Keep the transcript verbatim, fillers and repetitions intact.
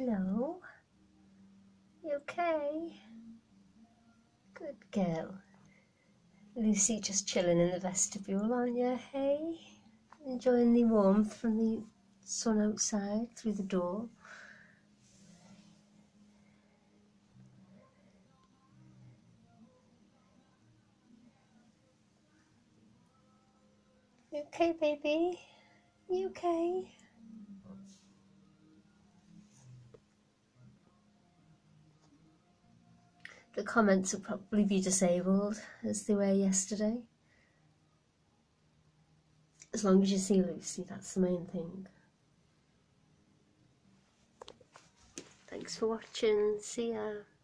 Hello. You okay? Good girl. Lucy just chilling in the vestibule, aren't you, hey? Enjoying the warmth from the sun outside through the door. You okay, baby? You okay? The comments will probably be disabled as they were yesterday. As long as you see Lucy, that's the main thing. Thanks for watching. See ya.